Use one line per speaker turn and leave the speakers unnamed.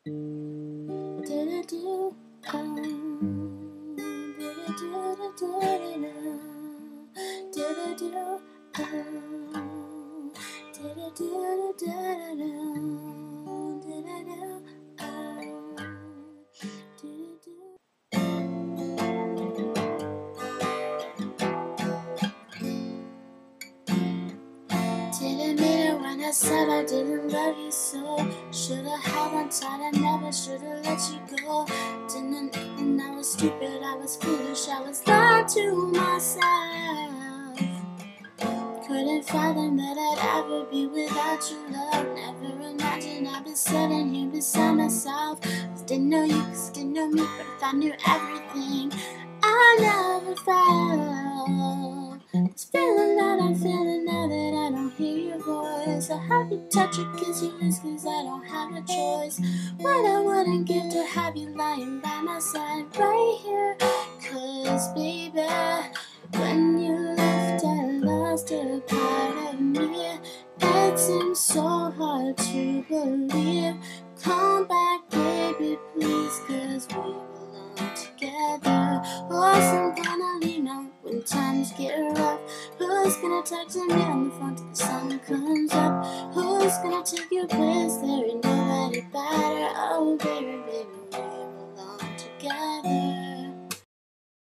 Do-do-do, do-do-do-do-do-do. Do-do-do, do-do-do-do-do-do. Do-do-do, didn't mean it when I said I didn't love you so. Should've held on tight, I never should've let you go. Didn't and I was stupid, I was foolish, I was lying to myself. Couldn't fathom that I'd ever be without your love. Never imagined I'd be sitting here beside myself. Didn't know you, cause didn't know me, but if I knew everything I never felt. This feeling that I'm feeling now that I don't hear your voice. I have you touch or kiss your lips cause I don't have a choice. What I wouldn't give to have you lying by my side right here. Cause baby, when you left I lost a part of me. It seems so hard to believe. Come back baby please, cause we belong together. Or I'm gonna lean on when times get rough. Who's gonna talk to me on the phone till the sun comes up? Who's gonna take your place? There ain't nobody better. Oh baby, baby,